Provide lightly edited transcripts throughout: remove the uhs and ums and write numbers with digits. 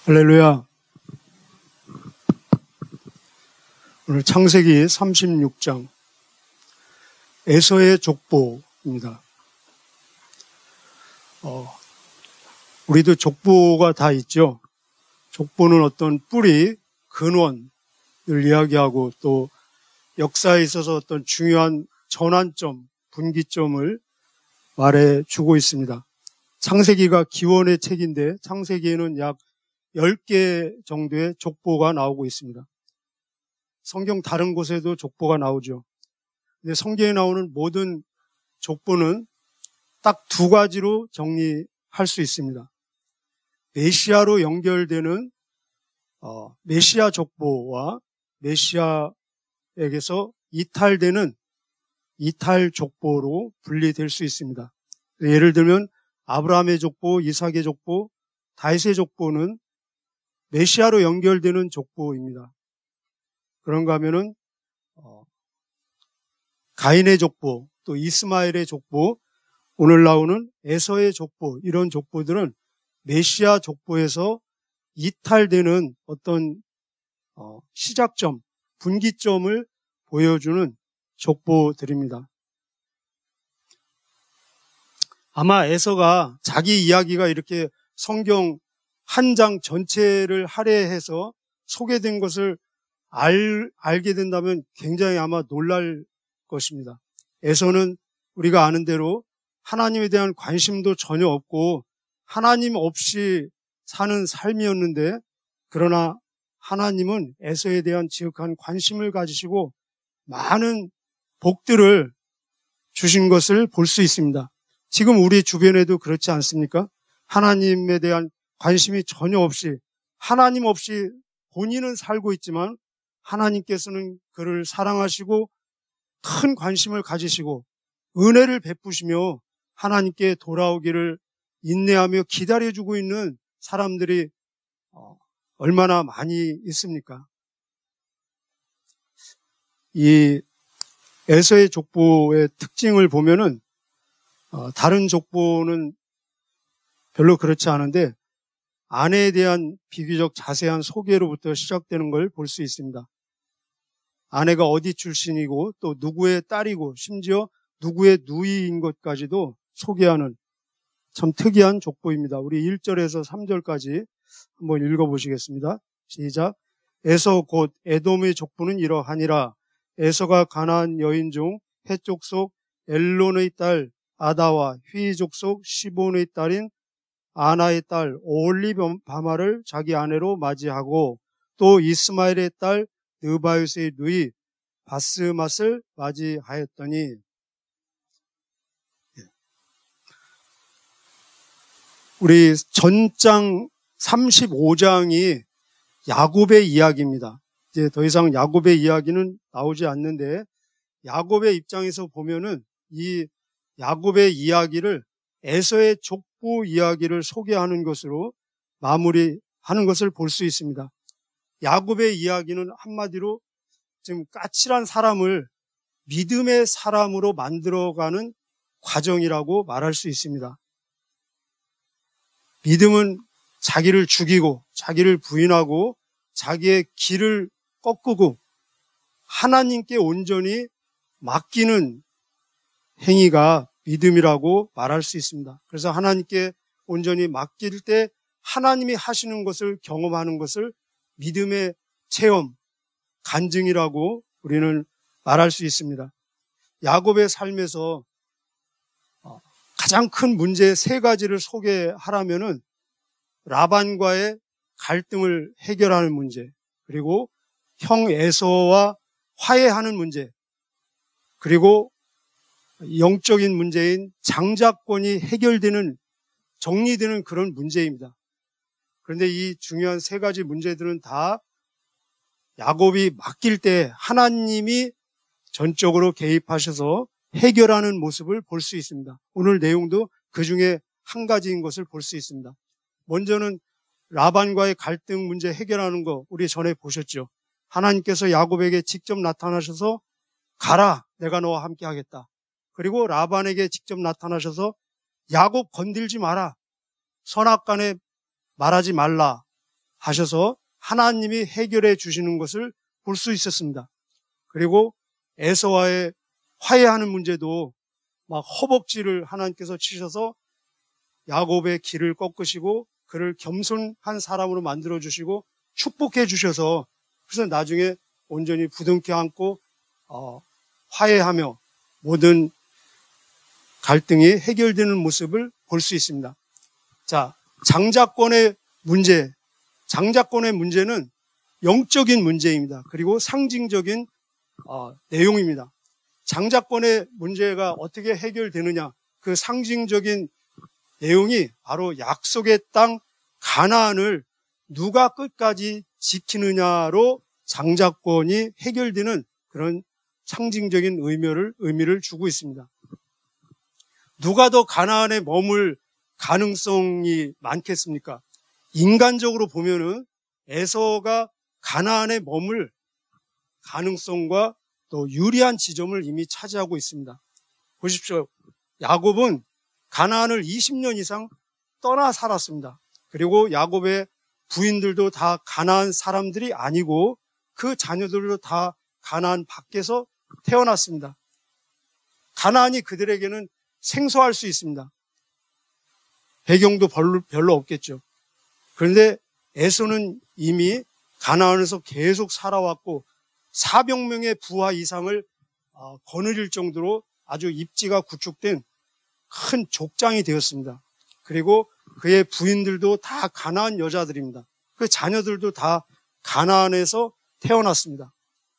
할렐루야. 오늘 창세기 36장 에서의 족보입니다. 우리도 족보가 다 있죠. 족보는 어떤 뿌리, 근원을 이야기하고 또 역사에 있어서 어떤 중요한 전환점, 분기점을 말해주고 있습니다. 창세기가 기원의 책인데 창세기에는 약 10개 정도의 족보가 나오고 있습니다. 성경 다른 곳에도 족보가 나오죠. 근데 성경에 나오는 모든 족보는 딱 두 가지로 정리할 수 있습니다. 메시아로 연결되는 메시아 족보와 메시아에게서 이탈되는 이탈 족보로 분리될 수 있습니다. 예를 들면 아브라함의 족보, 이삭의 족보, 다윗의 족보는 메시아로 연결되는 족보입니다. 그런가 하면은 가인의 족보, 또 이스마엘의 족보, 오늘 나오는 에서의 족보, 이런 족보들은 메시아 족보에서 이탈되는 어떤 시작점, 분기점을 보여주는 족보들입니다. 아마 에서가 자기 이야기가 이렇게 성경 한 장 전체를 할애해서 소개된 것을 알게 된다면 굉장히 아마 놀랄 것입니다. 에서는 우리가 아는 대로 하나님에 대한 관심도 전혀 없고 하나님 없이 사는 삶이었는데, 그러나 하나님은 에서에 대한 지극한 관심을 가지시고 많은 복들을 주신 것을 볼 수 있습니다. 지금 우리 주변에도 그렇지 않습니까? 하나님에 대한 관심이 전혀 없이, 하나님 없이 본인은 살고 있지만 하나님께서는 그를 사랑하시고 큰 관심을 가지시고 은혜를 베푸시며 하나님께 돌아오기를 인내하며 기다려주고 있는 사람들이 얼마나 많이 있습니까? 이 에서의 족보의 특징을 보면은 다른 족보는 별로 그렇지 않은데 아내에 대한 비교적 자세한 소개로부터 시작되는 걸 볼 수 있습니다. 아내가 어디 출신이고 또 누구의 딸이고 심지어 누구의 누이인 것까지도 소개하는 참 특이한 족보입니다. 우리 1절에서 3절까지 한번 읽어보시겠습니다. 시작. 에서 곧 에돔의 족보는 이러하니라. 에서가 가나안 여인 중 헷 족속 엘론의 딸 아다와 휘 족속 시본의 딸인 아나의 딸 오홀리바마를 자기 아내로 맞이하고 또 이스마엘의 딸 느바요스의 누이 바스맛을 맞이하였더니, 우리 전장 35장이 야곱의 이야기입니다. 이제 더 이상 야곱의 이야기는 나오지 않는데, 야곱의 입장에서 보면은 이 야곱의 이야기를 에서의 족보 이야기를 소개하는 것으로 마무리하는 것을 볼 수 있습니다. 야곱의 이야기는 한마디로 지금 까칠한 사람을 믿음의 사람으로 만들어가는 과정이라고 말할 수 있습니다. 믿음은 자기를 죽이고 자기를 부인하고 자기의 길을 꺾고 하나님께 온전히 맡기는 행위가 믿음이라고 말할 수 있습니다. 그래서 하나님께 온전히 맡길 때 하나님이 하시는 것을 경험하는 것을 믿음의 체험, 간증이라고 우리는 말할 수 있습니다. 야곱의 삶에서 가장 큰 문제 3가지를 소개하라면은 라반과의 갈등을 해결하는 문제, 그리고 형 에서와 화해하는 문제, 그리고 영적인 문제인 장자권이 해결되는, 정리되는 그런 문제입니다. 그런데 이 중요한 3가지 문제들은 다 야곱이 맡길 때 하나님이 전적으로 개입하셔서 해결하는 모습을 볼 수 있습니다. 오늘 내용도 그 중에 한 가지인 것을 볼 수 있습니다. 먼저는 라반과의 갈등 문제 해결하는 거 우리 전에 보셨죠. 하나님께서 야곱에게 직접 나타나셔서 가라, 내가 너와 함께 하겠다. 그리고 라반에게 직접 나타나셔서 야곱 건들지 마라, 선악간에 말하지 말라, 하셔서 하나님이 해결해 주시는 것을 볼 수 있었습니다. 그리고 에서와의 화해하는 문제도 막 허벅지를 하나님께서 치셔서 야곱의 길을 꺾으시고 그를 겸손한 사람으로 만들어 주시고 축복해 주셔서 그래서 나중에 온전히 부둥켜 안고 화해하며 모든 갈등이 해결되는 모습을 볼 수 있습니다. 자, 장자권의 문제는 영적인 문제입니다. 그리고 상징적인 내용입니다. 장자권의 문제가 어떻게 해결되느냐? 그 상징적인 내용이 바로 약속의 땅 가나안을 누가 끝까지 지키느냐로 장자권이 해결되는 그런 상징적인 의미를 주고 있습니다. 누가 더 가나안에 머물 가능성이 많겠습니까? 인간적으로 보면은 에서가 가나안에 머물 가능성과 또 유리한 지점을 이미 차지하고 있습니다. 보십시오. 야곱은 가나안을 20년 이상 떠나 살았습니다. 그리고 야곱의 부인들도 다 가나안 사람들이 아니고 그 자녀들도 다 가나안 밖에서 태어났습니다. 가나안이 그들에게는 생소할 수 있습니다. 배경도 별로 없겠죠. 그런데 에서는 이미 가나안에서 계속 살아왔고 400명의 부하 이상을 거느릴 정도로 아주 입지가 구축된 큰 족장이 되었습니다. 그리고 그의 부인들도 다 가나안 여자들입니다. 그 자녀들도 다 가나안에서 태어났습니다.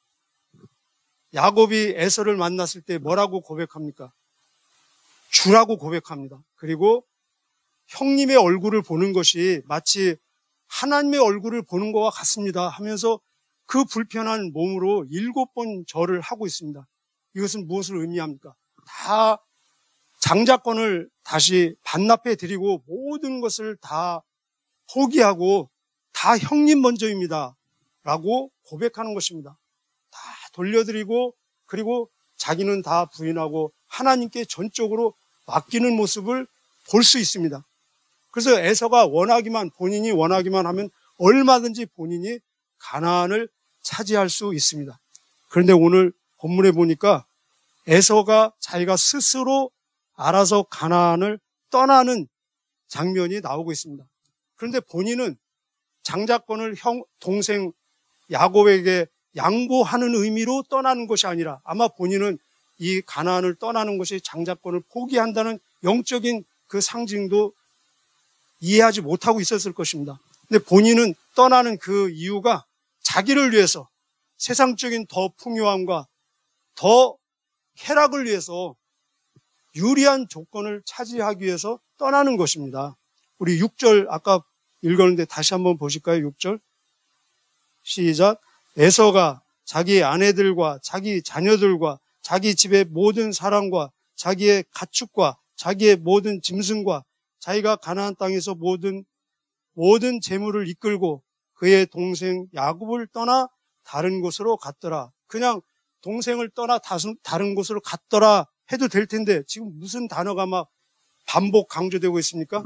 야곱이 에서를 만났을 때 뭐라고 고백합니까? 주라고 고백합니다. 그리고 형님의 얼굴을 보는 것이 마치 하나님의 얼굴을 보는 것과 같습니다 하면서 그 불편한 몸으로 7번 절을 하고 있습니다. 이것은 무엇을 의미합니까? 다 장자권을 다시 반납해 드리고 모든 것을 다 포기하고 다 형님 먼저입니다 라고 고백하는 것입니다. 다 돌려드리고 그리고 자기는 다 부인하고 하나님께 전적으로 맡기는 모습을 볼 수 있습니다. 그래서 에서가 본인이 원하기만 하면 얼마든지 본인이 가나안을 차지할 수 있습니다. 그런데 오늘 본문에 보니까 에서가 자기가 스스로 알아서 가나안을 떠나는 장면이 나오고 있습니다. 그런데 본인은 장자권을 동생 야곱에게 양보하는 의미로 떠나는 것이 아니라 아마 본인은 이 가나안을 떠나는 것이 장자권을 포기한다는 영적인 그 상징도 이해하지 못하고 있었을 것입니다. 근데 본인은 떠나는 그 이유가 자기를 위해서 세상적인 더 풍요함과 더 쾌락을 위해서 유리한 조건을 차지하기 위해서 떠나는 것입니다. 우리 6절 아까 읽었는데 다시 한번 보실까요? 6절 시작. 에서가 자기 아내들과 자기 자녀들과 자기 집의 모든 사람과 자기의 가축과 자기의 모든 짐승과 자기가 가나안 땅에서 모든 재물을 이끌고 그의 동생 야곱을 떠나 다른 곳으로 갔더라. 그냥 동생을 떠나 다른 곳으로 갔더라 해도 될 텐데 지금 무슨 단어가 막 반복 강조되고 있습니까?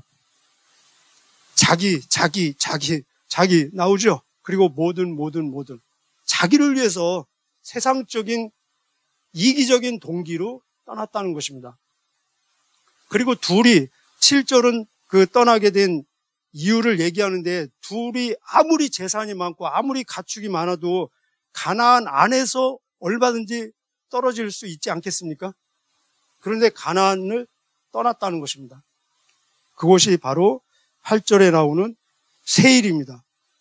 자기 나오죠? 그리고 모든 자기를 위해서 세상적인 이기적인 동기로 떠났다는 것입니다. 그리고 둘이 7절은 그 떠나게 된 이유를 얘기하는데 둘이 아무리 재산이 많고 아무리 가축이 많아도 가나안 안에서 얼마든지 떨어질 수 있지 않겠습니까? 그런데 가나안을 떠났다는 것입니다. 그곳이 바로 8절에 나오는 세일입니다.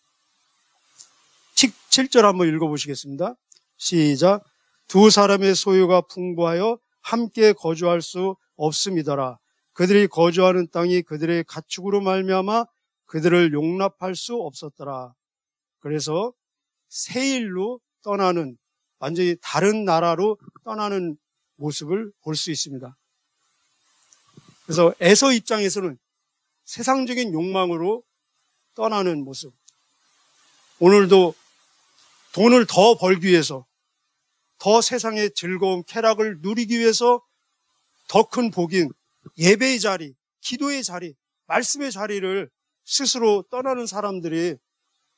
7절 한번 읽어보시겠습니다. 시작. 두 사람의 소유가 풍부하여 함께 거주할 수 없음이더라. 그들이 거주하는 땅이 그들의 가축으로 말미암아 그들을 용납할 수 없었더라. 그래서 세일로 떠나는 완전히 다른 나라로 떠나는 모습을 볼 수 있습니다. 그래서 에서 입장에서는 세상적인 욕망으로 떠나는 모습. 오늘도 돈을 더 벌기 위해서 더 세상의 즐거움, 쾌락을 누리기 위해서 더 큰 복인 예배의 자리, 기도의 자리, 말씀의 자리를 스스로 떠나는 사람들이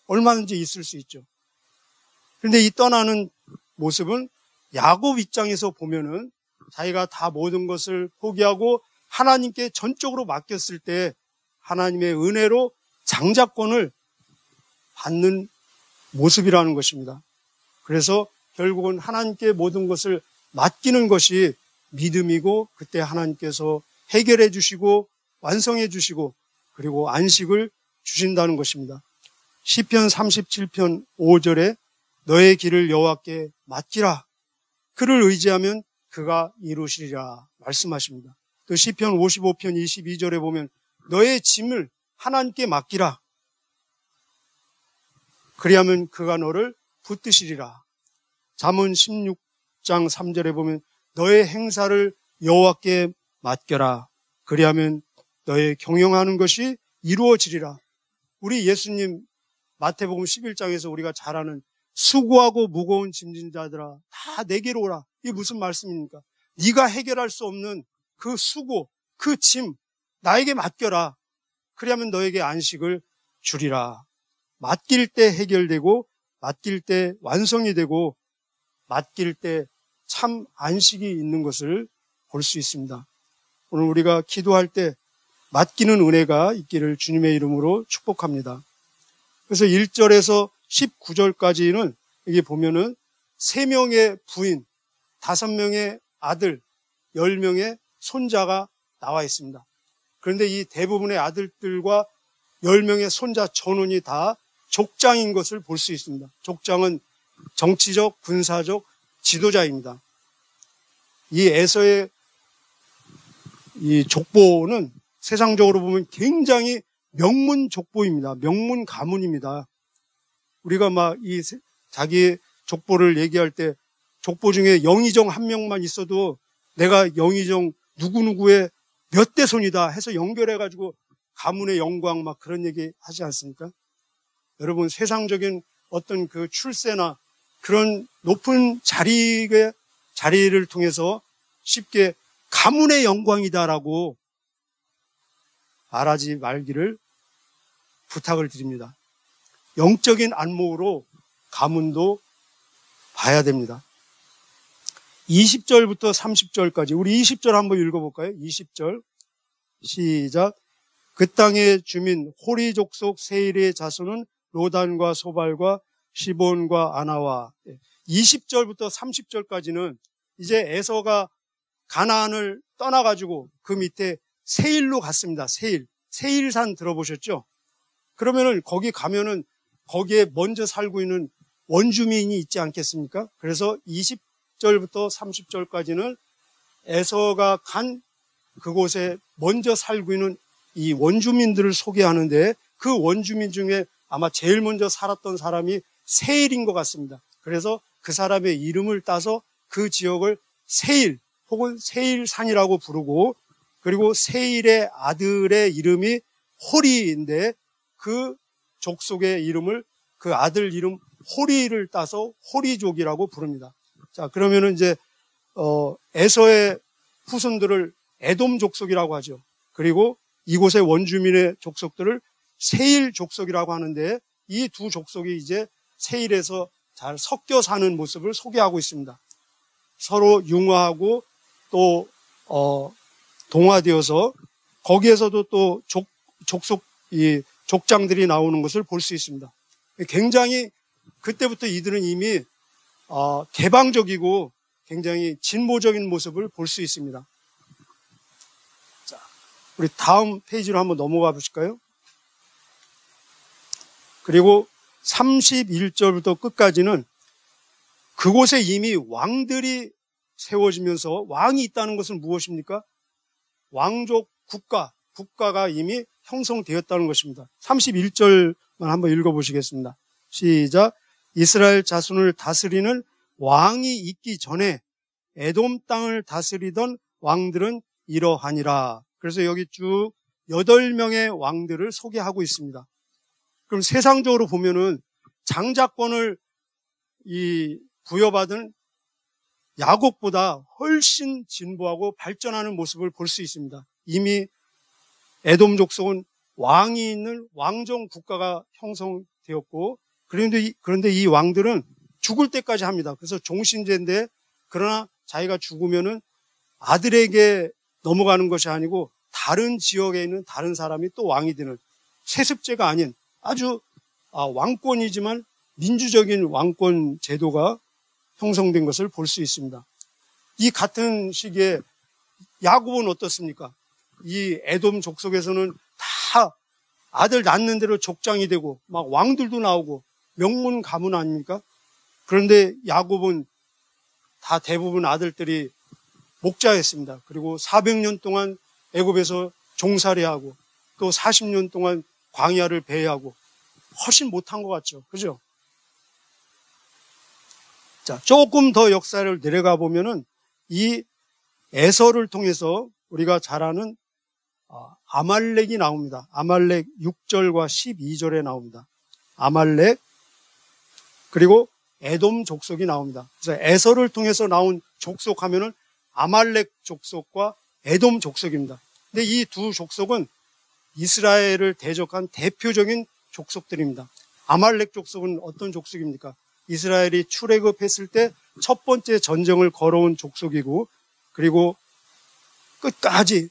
얼마든지 있을 수 있죠. 그런데 이 떠나는 모습은 야곱 입장에서 보면은 자기가 다 모든 것을 포기하고 하나님께 전적으로 맡겼을 때 하나님의 은혜로 장자권을 받는 모습이라는 것입니다. 그래서 결국은 하나님께 모든 것을 맡기는 것이 믿음이고, 그때 하나님께서 해결해 주시고 완성해 주시고 그리고 안식을 주신다는 것입니다. 시편 37편 5절에 너의 길을 여호와께 맡기라. 그를 의지하면 그가 이루시리라 말씀하십니다. 또 시편 55편 22절에 보면 너의 짐을 하나님께 맡기라. 그리하면 그가 너를 붙드시리라. 잠언 16장 3절에 보면 너의 행사를 여호와께 맡겨라. 그리하면 너의 경영하는 것이 이루어지리라. 우리 예수님 마태복음 11장에서 우리가 잘 아는 수고하고 무거운 짐진 자들아 다 내게로 오라. 이게 무슨 말씀입니까? 네가 해결할 수 없는 그 수고, 그 짐 나에게 맡겨라. 그리하면 너에게 안식을 주리라. 맡길 때 해결되고 맡길 때 완성이 되고 맡길 때 참 안식이 있는 것을 볼 수 있습니다. 오늘 우리가 기도할 때 맡기는 은혜가 있기를 주님의 이름으로 축복합니다. 그래서 1절에서 19절까지는 여기 보면은 3명의 부인, 5명의 아들, 10명의 손자가 나와 있습니다. 그런데 이 대부분의 아들들과 10명의 손자 전원이 다 족장인 것을 볼 수 있습니다. 족장은 정치적, 군사적 지도자입니다. 이 에서의 이 족보는 세상적으로 보면 굉장히 명문 족보입니다. 명문 가문입니다. 우리가 막 이 자기 족보를 얘기할 때 족보 중에 영의정 한 명만 있어도 내가 영의정 누구누구의 몇 대손이다 해서 연결해가지고 가문의 영광 막 그런 얘기 하지 않습니까? 여러분, 세상적인 어떤 그 출세나 그런 높은 자리를 통해서 쉽게 가문의 영광이다라고 말하지 말기를 부탁을 드립니다. 영적인 안목으로 가문도 봐야 됩니다. 20절부터 30절까지 우리 20절 한번 읽어볼까요? 20절 시작. 그 땅의 주민 호리 족속 세일의 자손은 로단과 소발과 시본과 아나와. 20절부터 30절까지는 이제 에서가 가나안을 떠나가지고 그 밑에 세일로 갔습니다. 세일산 들어보셨죠? 그러면은 거기 가면은 거기에 먼저 살고 있는 원주민이 있지 않겠습니까? 그래서 20절부터 30절까지는 에서가 간 그곳에 먼저 살고 있는 이 원주민들을 소개하는데 그 원주민 중에 아마 제일 먼저 살았던 사람이 세일인 것 같습니다. 그래서 그 사람의 이름을 따서 그 지역을 세일 혹은 세일산이라고 부르고, 그리고 세일의 아들의 이름이 호리인데 그 족속의 이름을 그 아들 이름 호리를 따서 호리족이라고 부릅니다. 자, 그러면은 이제 에서의 후손들을 에돔 족속이라고 하죠. 그리고 이곳의 원주민의 족속들을 세일 족속이라고 하는데 이 두 족속이 이제 세일에서 잘 섞여 사는 모습을 소개하고 있습니다. 서로 융화하고 또 동화되어서 거기에서도 또 족속 이 족장들이 나오는 것을 볼 수 있습니다. 굉장히 그때부터 이들은 이미 개방적이고 굉장히 진보적인 모습을 볼 수 있습니다. 자, 우리 다음 페이지로 한번 넘어가 보실까요? 그리고 31절부터 끝까지는 그곳에 이미 왕들이 세워지면서 왕이 있다는 것은 무엇입니까? 왕족 국가가 이미 형성되었다는 것입니다. 31절만 한번 읽어보시겠습니다. 시작. 이스라엘 자손을 다스리는 왕이 있기 전에 에돔 땅을 다스리던 왕들은 이러하니라. 그래서 여기 쭉 8명의 왕들을 소개하고 있습니다. 그럼 세상적으로 보면은 장자권을 부여받은 야곱보다 훨씬 진보하고 발전하는 모습을 볼 수 있습니다. 이미 에돔 족속은 왕이 있는 왕정 국가가 형성되어 되었고, 그런데 이 왕들은 죽을 때까지 합니다. 그래서 종신제인데, 그러나 자기가 죽으면은 아들에게 넘어가는 것이 아니고 다른 지역에 있는 다른 사람이 또 왕이 되는, 세습제가 아닌 아주 왕권이지만 민주적인 왕권 제도가 형성된 것을 볼 수 있습니다. 이 같은 시기에 야곱은 어떻습니까? 이 에돔 족속에서는 다 아들 낳는 대로 족장이 되고 막 왕들도 나오고 명문 가문 아닙니까? 그런데 야곱은 다 대부분 아들들이 목자였습니다. 그리고 400년 동안 애굽에서 종살이하고 또 40년 동안 광야를 배회하고 훨씬 못한 것 같죠. 그죠? 자, 조금 더 역사를 내려가 보면은 이 에서를 통해서 우리가 잘 아는 아말렉이 나옵니다. 아말렉 6절과 12절에 나옵니다. 아말렉, 그리고 에돔 족속이 나옵니다. 그래서 에서를 통해서 나온 족속 하면은 아말렉 족속과 에돔 족속입니다. 근데 이 두 족속은 이스라엘을 대적한 대표적인 족속들입니다. 아말렉 족속은 어떤 족속입니까? 이스라엘이 출애굽했을 때 첫 번째 전쟁을 걸어온 족속이고, 그리고 끝까지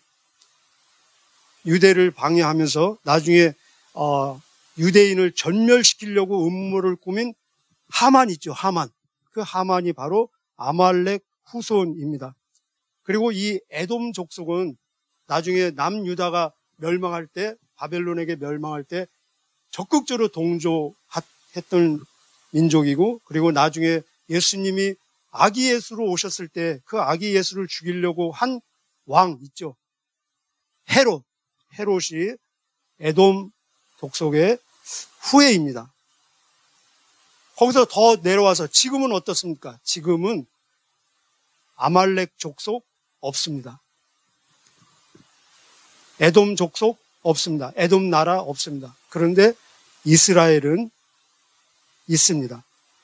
유대를 방해하면서 나중에 유대인을 전멸시키려고 음모를 꾸민 하만 있죠. 하만. 그 하만이 바로 아말렉 후손입니다. 그리고 이 에돔 족속은 나중에 남유다가 멸망할 때, 바벨론에게 멸망할 때 적극적으로 동조했던 민족이고, 그리고 나중에 예수님이 아기 예수로 오셨을 때 그 아기 예수를 죽이려고 한 왕 있죠. 헤롯이 에돔 족속의 후예입니다. 거기서 더 내려와서 지금은 어떻습니까? 지금은 아말렉 족속 없습니다. 에돔 족속 없습니다. 에돔 나라 없습니다. 그런데 이스라엘은 있습니다.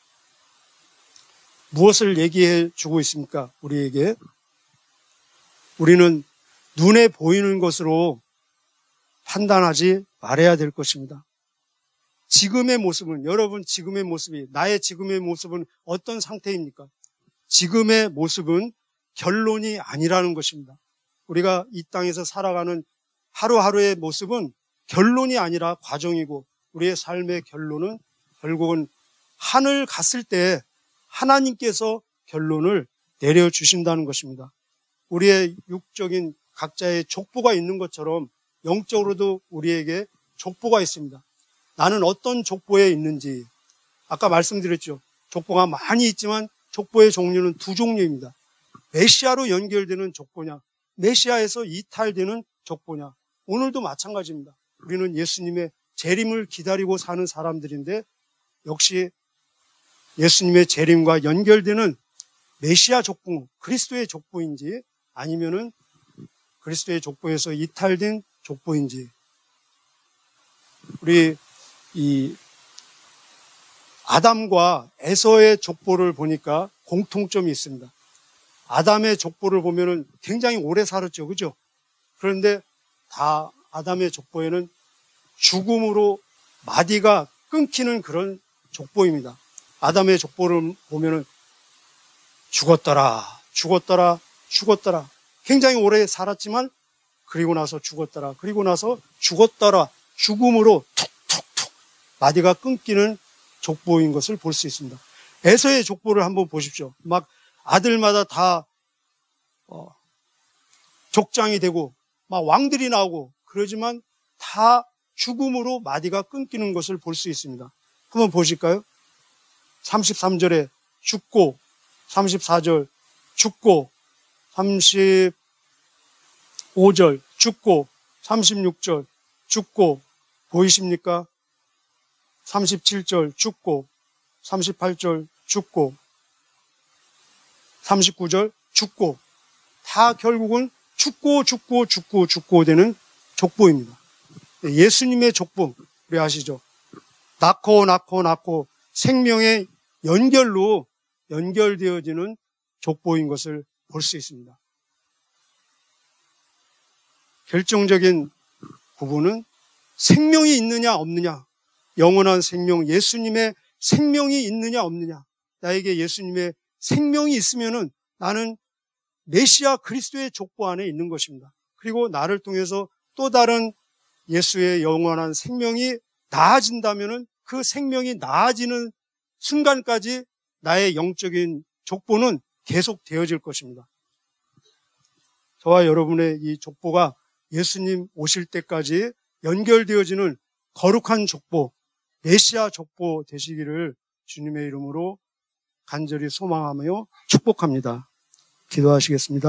무엇을 얘기해 주고 있습니까? 우리에게. 우리는 눈에 보이는 것으로 판단하지 말아야 될 것입니다. 지금의 모습은, 여러분 지금의 모습이, 나의 지금의 모습은 어떤 상태입니까? 지금의 모습은 결론이 아니라는 것입니다. 우리가 이 땅에서 살아가는 하루하루의 모습은 결론이 아니라 과정이고, 우리의 삶의 결론은 결국은 하늘 갔을 때 하나님께서 결론을 내려주신다는 것입니다. 우리의 육적인 각자의 족보가 있는 것처럼 영적으로도 우리에게 족보가 있습니다. 나는 어떤 족보에 있는지, 아까 말씀드렸죠. 족보가 많이 있지만 족보의 종류는 두 종류입니다. 메시아로 연결되는 족보냐, 메시아에서 이탈되는 족보냐. 오늘도 마찬가지입니다. 우리는 예수님의 재림을 기다리고 사는 사람들인데, 역시 예수님의 재림과 연결되는 메시아 족보, 그리스도의 족보인지 아니면은 그리스도의 족보에서 이탈된 족보인지. 우리 이 아담과 에서의 족보를 보니까 공통점이 있습니다. 아담의 족보를 보면은 굉장히 오래 살았죠. 그죠? 그런데 다 아담의 족보에는 죽음으로 마디가 끊기는 그런 족보입니다. 아담의 족보를 보면은 죽었더라. 굉장히 오래 살았지만 그리고 나서 죽었더라. 그리고 나서 죽었더라. 죽음으로 툭툭툭 마디가 끊기는 족보인 것을 볼 수 있습니다. 에서의 족보를 한번 보십시오. 막 아들마다 다 족장이 되고 막 왕들이 나오고 그러지만 다 죽음으로 마디가 끊기는 것을 볼 수 있습니다. 한번 보실까요? 33절에 죽고, 34절 죽고, 35절 죽고, 36절 죽고, 보이십니까? 37절 죽고, 38절 죽고, 39절 죽고, 다 결국은 죽고 되는 족보입니다. 예수님의 족보, 우리 아시죠? 낳고 생명의 연결로 연결되어지는 족보인 것을 볼 수 있습니다. 결정적인 부분은 생명이 있느냐 없느냐, 영원한 생명, 예수님의 생명이 있느냐 없느냐. 나에게 예수님의 생명이 있으면은 나는 메시아 그리스도의 족보 안에 있는 것입니다. 그리고 나를 통해서 또 다른 예수의 영원한 생명이 나아진다면은 그 생명이 나아지는 순간까지 나의 영적인 족보는 계속 되어질 것입니다. 저와 여러분의 이 족보가 예수님 오실 때까지 연결되어지는 거룩한 족보, 메시아 족보 되시기를 주님의 이름으로 간절히 소망하며 축복합니다. 기도하시겠습니다.